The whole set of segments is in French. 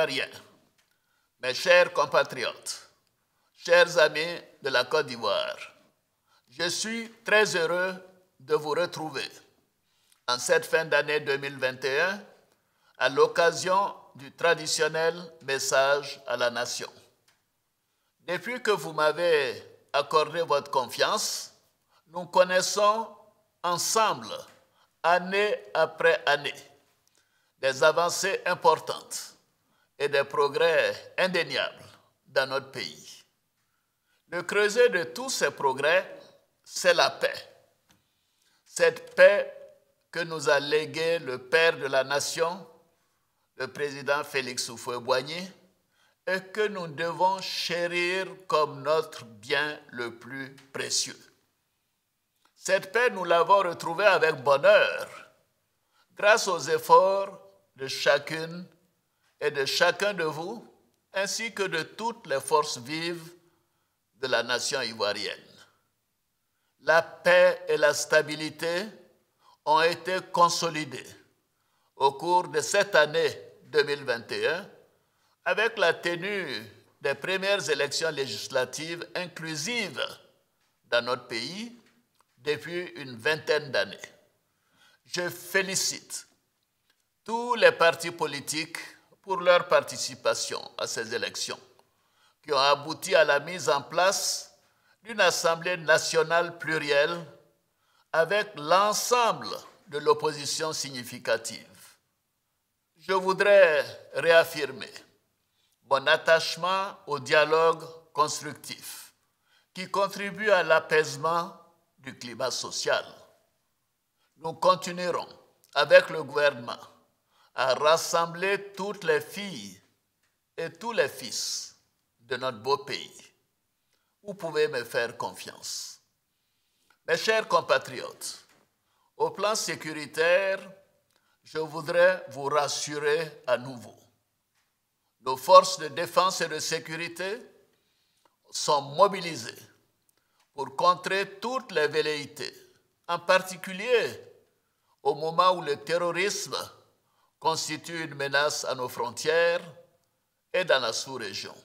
ivoiriens, mes chers compatriotes, chers amis de la Côte d'Ivoire, je suis très heureux de vous retrouver en cette fin d'année 2021 à l'occasion du traditionnel message à la nation. Depuis que vous m'avez accordé votre confiance, nous connaissons ensemble, année après année, des avancées importantes et des progrès indéniables dans notre pays. Le creuset de tous ces progrès, c'est la paix. Cette paix que nous a léguée le père de la nation, le président Félix Houphouët-Boigny, et que nous devons chérir comme notre bien le plus précieux. Cette paix, nous l'avons retrouvée avec bonheur, grâce aux efforts de chacune et de chacun de vous, ainsi que de toutes les forces vives de la nation ivoirienne. La paix et la stabilité ont été consolidées au cours de cette année 2021 avec la tenue des premières élections législatives inclusives dans notre pays depuis une vingtaine d'années. Je félicite tous les partis politiques pour leur participation à ces élections, qui ont abouti à la mise en place d'une Assemblée nationale plurielle avec l'ensemble de l'opposition significative. Je voudrais réaffirmer mon attachement au dialogue constructif qui contribue à l'apaisement du climat social. Nous continuerons avec le gouvernement à rassembler toutes les filles et tous les fils de notre beau pays. Vous pouvez me faire confiance. Mes chers compatriotes, au plan sécuritaire, je voudrais vous rassurer à nouveau. Nos forces de défense et de sécurité sont mobilisées pour contrer toutes les velléités, en particulier au moment où le terrorisme constitue une menace à nos frontières et dans la sous-région.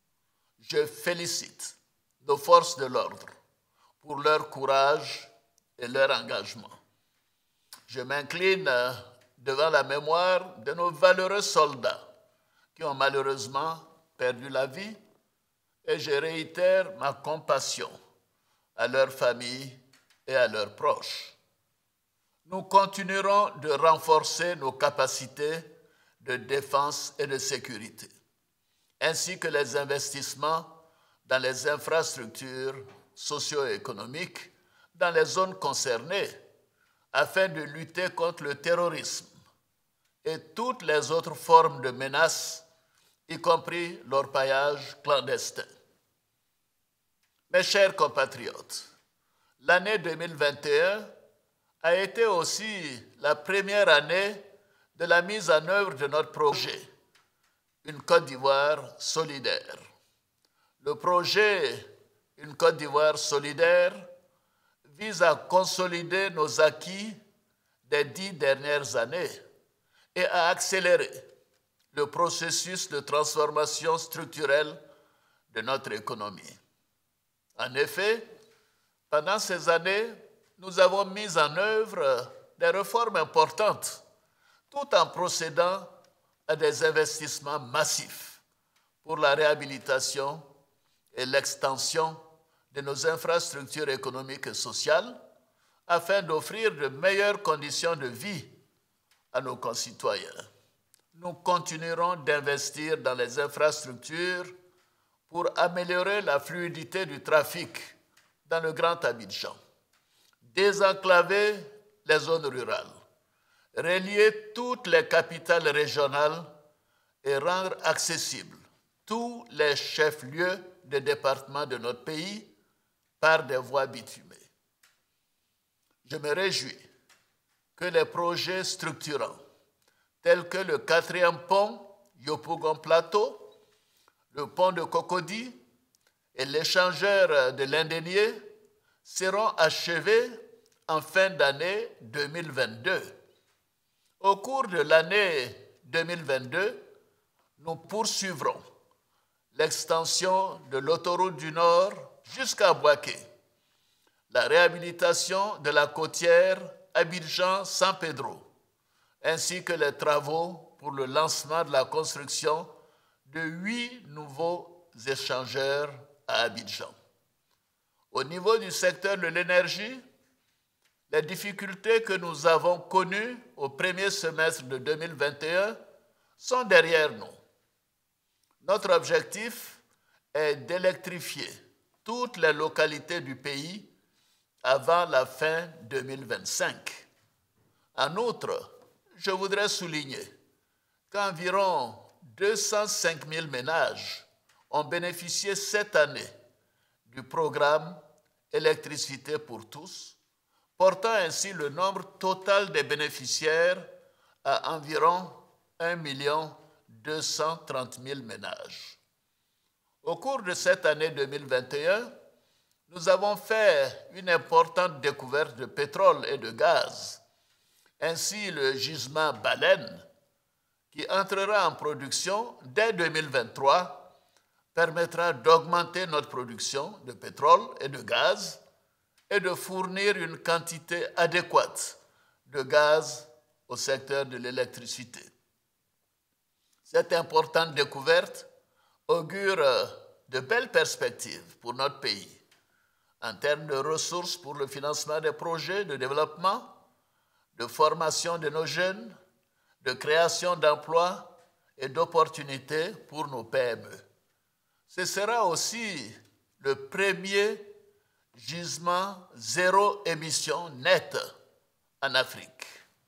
Je félicite nos forces de l'ordre pour leur courage et leur engagement. Je m'incline devant la mémoire de nos valeureux soldats qui ont malheureusement perdu la vie et je réitère ma compassion à leurs familles et à leurs proches. Nous continuerons de renforcer nos capacités de défense et de sécurité, ainsi que les investissements dans les infrastructures socio-économiques dans les zones concernées afin de lutter contre le terrorisme et toutes les autres formes de menaces, y compris l'orpaillage clandestin. Mes chers compatriotes, l'année 2021 a été aussi la première année de la mise en œuvre de notre projet, une Côte d'Ivoire solidaire. Le projet Une Côte d'Ivoire solidaire vise à consolider nos acquis des 10 dernières années et à accélérer le processus de transformation structurelle de notre économie. En effet, pendant ces années, nous avons mis en œuvre des réformes importantes, tout en procédant à des investissements massifs pour la réhabilitation et l'extension de nos infrastructures économiques et sociales afin d'offrir de meilleures conditions de vie à nos concitoyens. Nous continuerons d'investir dans les infrastructures pour améliorer la fluidité du trafic dans le Grand Abidjan, désenclaver les zones rurales, relier toutes les capitales régionales et rendre accessibles tous les chefs-lieux de département de notre pays par des voies bitumées. Je me réjouis que les projets structurants tels que le 4e pont Yopougon-Plateau, le pont de Cocody et l'échangeur de l'Indénié seront achevés en fin d'année 2022. Au cours de l'année 2022, nous poursuivrons l'extension de l'autoroute du Nord jusqu'à Bouaké, la réhabilitation de la côtière Abidjan-San Pedro, ainsi que les travaux pour le lancement de la construction de 8 nouveaux échangeurs à Abidjan. Au niveau du secteur de l'énergie, les difficultés que nous avons connues au premier semestre de 2021 sont derrière nous. Notre objectif est d'électrifier toutes les localités du pays avant la fin 2025. En outre, je voudrais souligner qu'environ 205 000 ménages ont bénéficié cette année du programme Électricité pour tous, portant ainsi le nombre total des bénéficiaires à environ 1 230 000 ménages. Au cours de cette année 2021, nous avons fait une importante découverte de pétrole et de gaz. Ainsi, le gisement Baleine, qui entrera en production dès 2023, permettra d'augmenter notre production de pétrole et de gaz et de fournir une quantité adéquate de gaz au secteur de l'électricité. Cette importante découverte augure de belles perspectives pour notre pays en termes de ressources pour le financement des projets de développement, de formation de nos jeunes, de création d'emplois et d'opportunités pour nos PME. Ce sera aussi le premier gisement zéro émission nette en Afrique.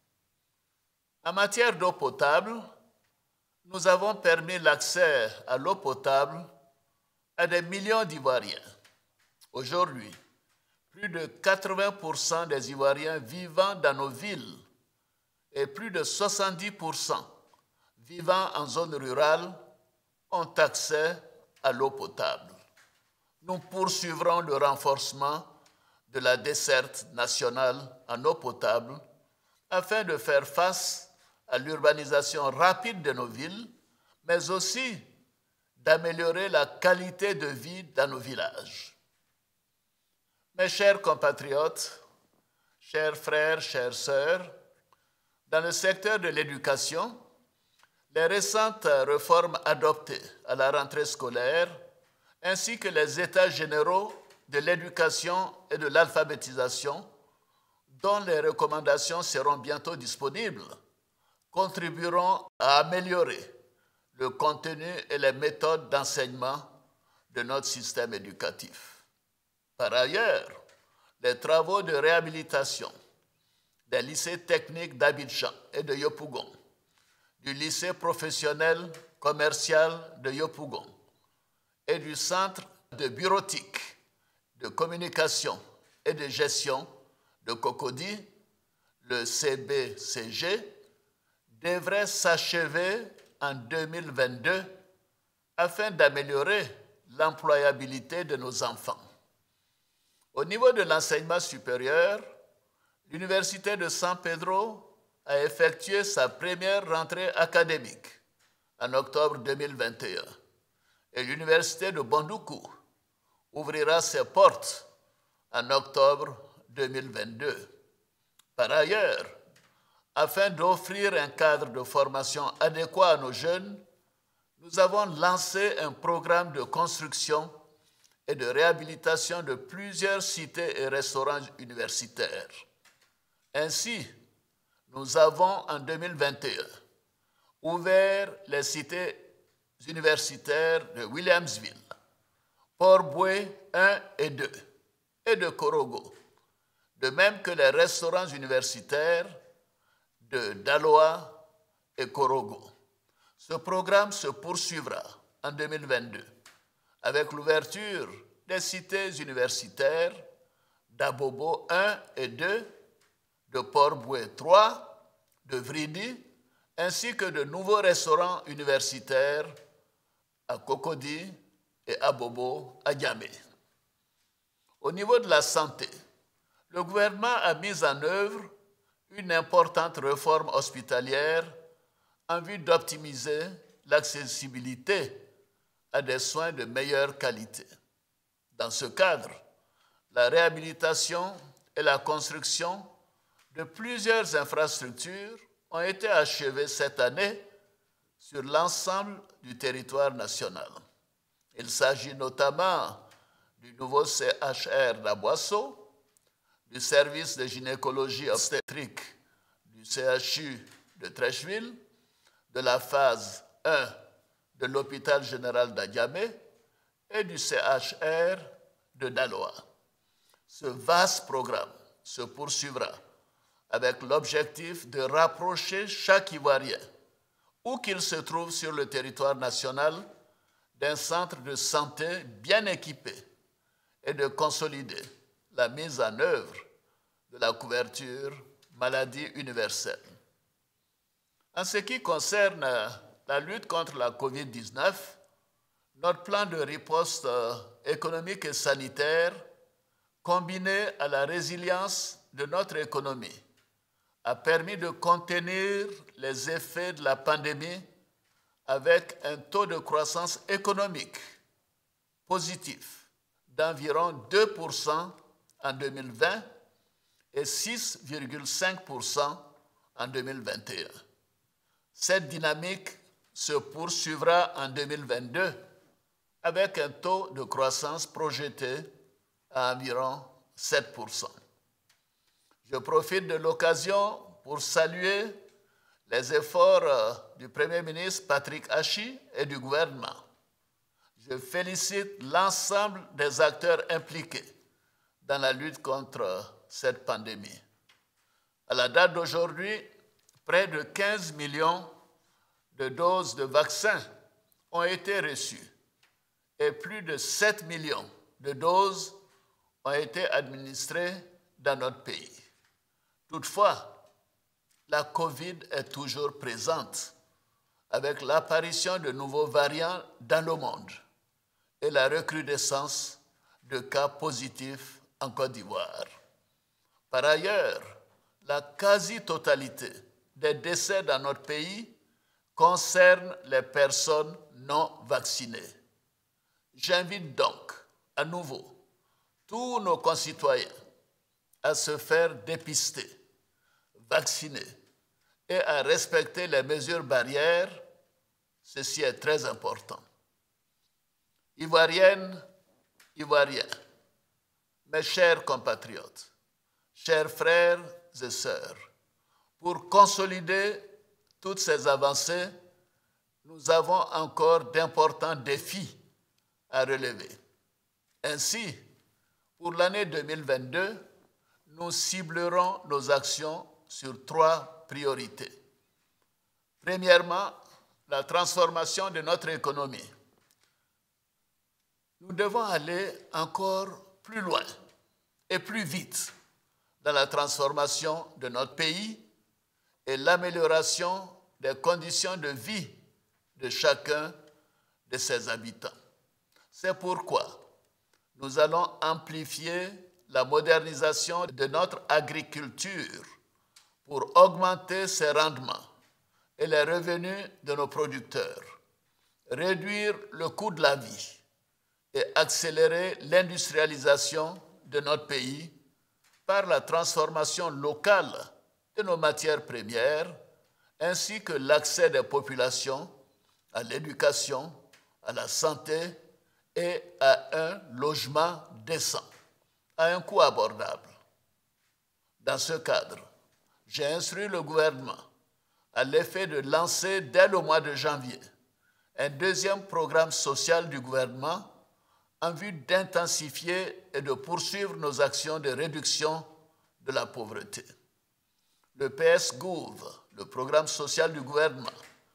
En matière d'eau potable, nous avons permis l'accès à l'eau potable à des millions d'Ivoiriens. Aujourd'hui, plus de 80% des Ivoiriens vivant dans nos villes et plus de 70% vivant en zone rurale ont accès à l'eau potable. Nous poursuivrons le renforcement de la desserte nationale en eau potable afin de faire face à l'urbanisation rapide de nos villes, mais aussi d'améliorer la qualité de vie dans nos villages. Mes chers compatriotes, chers frères, chères sœurs, dans le secteur de l'éducation, les récentes réformes adoptées à la rentrée scolaire, ainsi que les états généraux de l'éducation et de l'alphabétisation, dont les recommandations seront bientôt disponibles, contribueront à améliorer le contenu et les méthodes d'enseignement de notre système éducatif. Par ailleurs, les travaux de réhabilitation des lycées techniques d'Abidjan et de Yopougon, du lycée professionnel commercial de Yopougon et du centre de bureautique, de communication et de gestion de Cocody, le CBCG, devrait s'achever en 2022 afin d'améliorer l'employabilité de nos enfants. Au niveau de l'enseignement supérieur, l'Université de San Pedro a effectué sa première rentrée académique en octobre 2021 et l'Université de Bandoukou ouvrira ses portes en octobre 2022. Par ailleurs, afin d'offrir un cadre de formation adéquat à nos jeunes, nous avons lancé un programme de construction et de réhabilitation de plusieurs cités et restaurants universitaires. Ainsi, nous avons en 2021 ouvert les cités universitaires de Williamsville, Port-Boué 1 et 2 et de Korogo, de même que les restaurants universitaires de Daloa et Korogo. Ce programme se poursuivra en 2022 avec l'ouverture des cités universitaires d'Abobo 1 et 2, de Port-Boué 3, de Vridi, ainsi que de nouveaux restaurants universitaires à Cocody et Abobo à Niamey. Au niveau de la santé, le gouvernement a mis en œuvre une importante réforme hospitalière en vue d'optimiser l'accessibilité à des soins de meilleure qualité. Dans ce cadre, la réhabilitation et la construction de plusieurs infrastructures ont été achevées cette année sur l'ensemble du territoire national. Il s'agit notamment du nouveau CHR d'Aboisseau, du service de gynécologie obstétrique du CHU de Treichville, de la phase 1 de l'hôpital général d'Adiamé et du CHR de Daloa. Ce vaste programme se poursuivra avec l'objectif de rapprocher chaque Ivoirien, où qu'il se trouve sur le territoire national, d'un centre de santé bien équipé et de consolider la mise en œuvre de la couverture maladie universelle. En ce qui concerne la lutte contre la COVID-19, notre plan de riposte économique et sanitaire, combiné à la résilience de notre économie, a permis de contenir les effets de la pandémie avec un taux de croissance économique positif d'environ 2% en 2020 et 6,5% en 2021. Cette dynamique se poursuivra en 2022 avec un taux de croissance projeté à environ 7%. Je profite de l'occasion pour saluer les efforts du Premier ministre Patrick Achi et du gouvernement. Je félicite l'ensemble des acteurs impliqués dans la lutte contre cette pandémie. À la date d'aujourd'hui, près de 15 millions de doses de vaccins ont été reçues et plus de 7 millions de doses ont été administrées dans notre pays. Toutefois, la COVID est toujours présente avec l'apparition de nouveaux variants dans le monde et la recrudescence de cas positifs en Côte d'Ivoire. Par ailleurs, la quasi-totalité des décès dans notre pays concerne les personnes non vaccinées. J'invite donc à nouveau tous nos concitoyens à se faire dépister, vacciner et à respecter les mesures barrières. Ceci est très important. Ivoiriennes, Ivoiriens, mes chers compatriotes, chers frères et sœurs, pour consolider toutes ces avancées, nous avons encore d'importants défis à relever. Ainsi, pour l'année 2022, nous ciblerons nos actions sur 3 priorités. Premièrement, la transformation de notre économie. Nous devons aller encore plus loin et plus vite dans la transformation de notre pays et l'amélioration des conditions de vie de chacun de ses habitants. C'est pourquoi nous allons amplifier la modernisation de notre agriculture pour augmenter ses rendements et les revenus de nos producteurs, réduire le coût de la vie et accélérer l'industrialisation de notre pays par la transformation locale de nos matières premières, ainsi que l'accès des populations à l'éducation, à la santé et à un logement décent, à un coût abordable. Dans ce cadre, j'ai instruit le gouvernement à l'effet de lancer dès le mois de janvier un deuxième programme social du gouvernement en vue d'intensifier et de poursuivre nos actions de réduction de la pauvreté. Le PS-Gouv, le programme social du gouvernement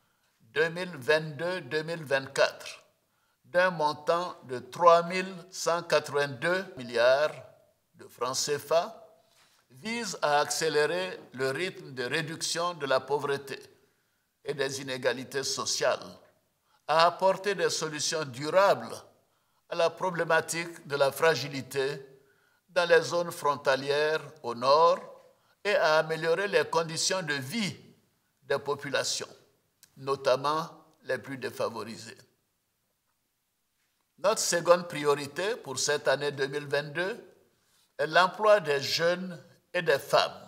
2022-2024, d'un montant de 3 182 milliards de francs CFA, vise à accélérer le rythme de réduction de la pauvreté et des inégalités sociales, à apporter des solutions durables à la problématique de la fragilité dans les zones frontalières au nord et à améliorer les conditions de vie des populations, notamment les plus défavorisés. Notre seconde priorité pour cette année 2022 est l'emploi des jeunes et des femmes.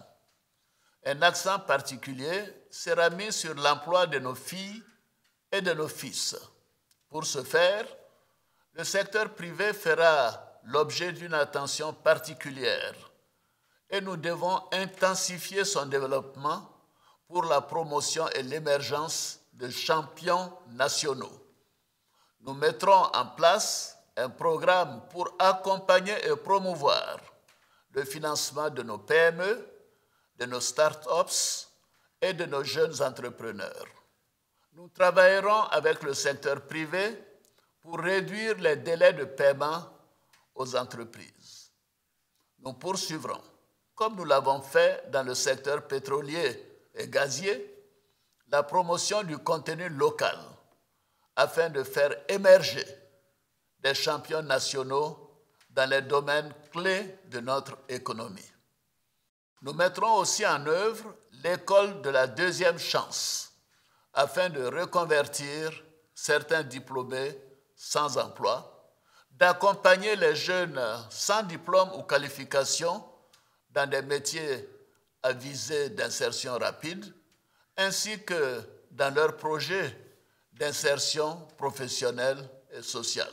Un accent particulier sera mis sur l'emploi de nos filles et de nos fils. Pour ce faire, le secteur privé fera l'objet d'une attention particulière et nous devons intensifier son développement pour la promotion et l'émergence de champions nationaux. Nous mettrons en place un programme pour accompagner et promouvoir le financement de nos PME, de nos start-ups et de nos jeunes entrepreneurs. Nous travaillerons avec le secteur privé pour réduire les délais de paiement aux entreprises. Nous poursuivrons, comme nous l'avons fait dans le secteur pétrolier et gazier, la promotion du contenu local afin de faire émerger des champions nationaux dans les domaines clés de notre économie. Nous mettrons aussi en œuvre l'école de la deuxième chance afin de reconvertir certains diplômés sans emploi, d'accompagner les jeunes sans diplôme ou qualification dans des métiers à visée d'insertion rapide, ainsi que dans leurs projets d'insertion professionnelle et sociale.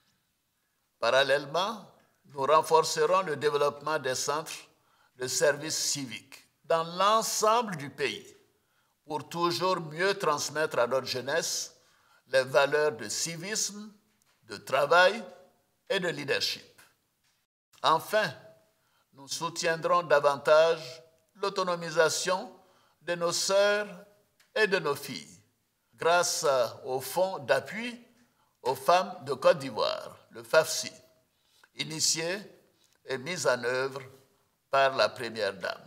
Parallèlement, nous renforcerons le développement des centres de services civiques dans l'ensemble du pays pour toujours mieux transmettre à notre jeunesse les valeurs de civisme, de travail et de leadership. Enfin, nous soutiendrons davantage l'autonomisation de nos sœurs et de nos filles grâce au Fonds d'appui aux femmes de Côte d'Ivoire, le FAFSI, initié et mis en œuvre par la Première Dame.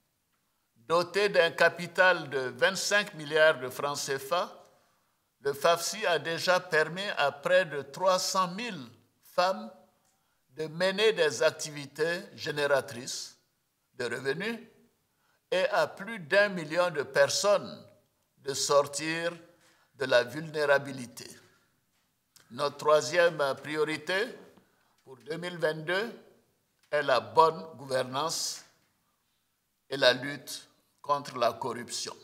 Doté d'un capital de 25 milliards de francs CFA, le FAFSI a déjà permis à près de 300 000 femmes de mener des activités génératrices de revenus et à plus d'1 million de personnes de sortir de la vulnérabilité. Notre troisième priorité pour 2022 est la bonne gouvernance et la lutte contre la corruption.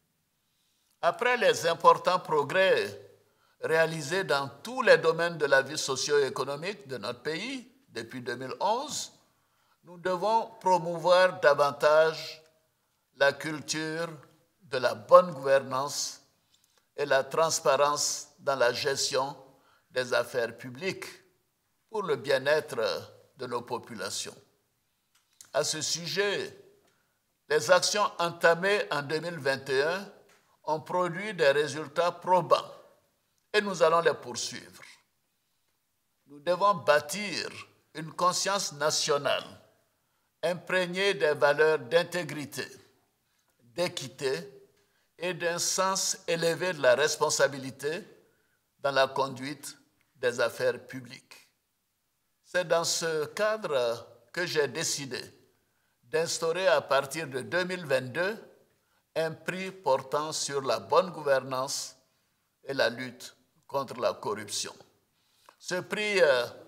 Après les importants progrès réalisés dans tous les domaines de la vie socio-économique de notre pays depuis 2011, nous devons promouvoir davantage la culture de la bonne gouvernance et la transparence dans la gestion des affaires publiques pour le bien-être de nos populations. À ce sujet, les actions entamées en 2021 ont produit des résultats probants et nous allons les poursuivre. Nous devons bâtir une conscience nationale imprégnée des valeurs d'intégrité, d'équité et d'un sens élevé de la responsabilité dans la conduite des affaires publiques. C'est dans ce cadre que j'ai décidé d'instaurer à partir de 2022 un prix portant sur la bonne gouvernance et la lutte contre la corruption. Ce prix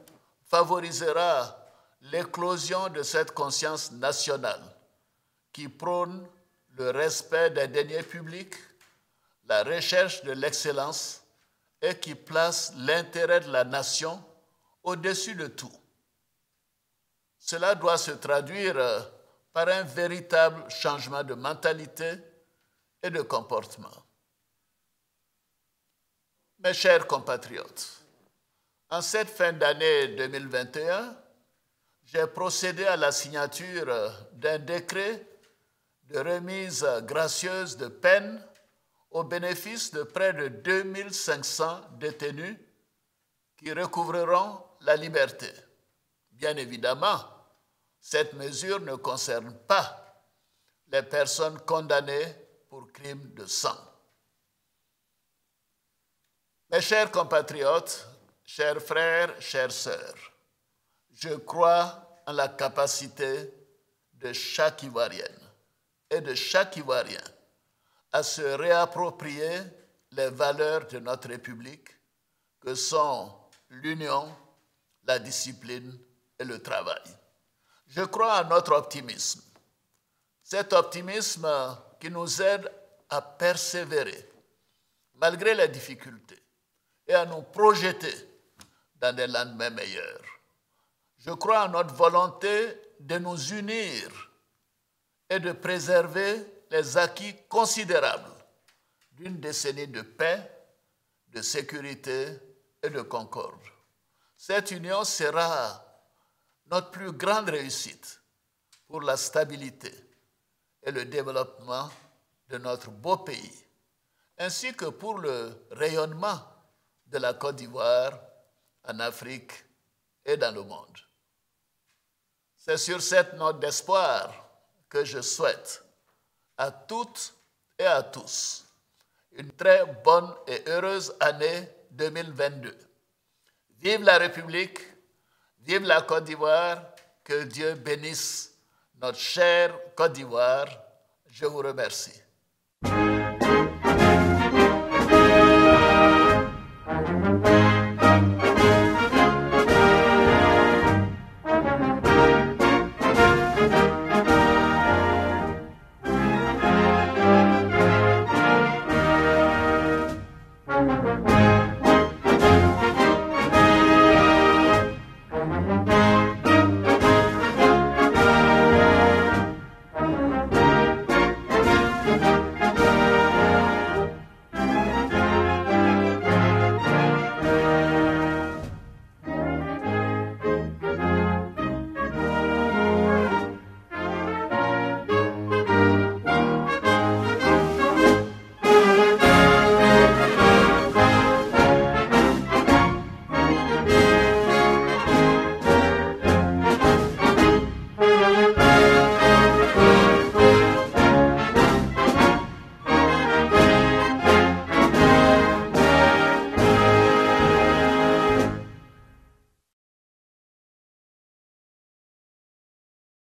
favorisera l'éclosion de cette conscience nationale qui prône le respect des deniers publics, la recherche de l'excellence et qui place l'intérêt de la nation au-dessus de tout. Cela doit se traduire par un véritable changement de mentalité et de comportement. Mes chers compatriotes, en cette fin d'année 2021, j'ai procédé à la signature d'un décret de remise gracieuse de peine au bénéfice de près de 2500 détenus qui recouvreront la liberté. Bien évidemment, cette mesure ne concerne pas les personnes condamnées pour crimes de sang. Mes chers compatriotes, chers frères, chères sœurs, je crois en la capacité de chaque Ivoirienne et de chaque Ivoirien à se réapproprier les valeurs de notre République, que sont l'union, la discipline et le travail. Je crois à notre optimisme. Cet optimisme qui nous aide à persévérer malgré les difficultés et à nous projeter dans des lendemains meilleurs. Je crois à notre volonté de nous unir et de préserver les acquis considérables d'une décennie de paix, de sécurité et de concorde. Cette union sera notre plus grande réussite pour la stabilité et le développement de notre beau pays, ainsi que pour le rayonnement de la Côte d'Ivoire en Afrique et dans le monde. C'est sur cette note d'espoir que je souhaite à toutes et à tous une très bonne et heureuse année 2022. Vive la République, vive la Côte d'Ivoire, que Dieu bénisse notre chère Côte d'Ivoire. Je vous remercie.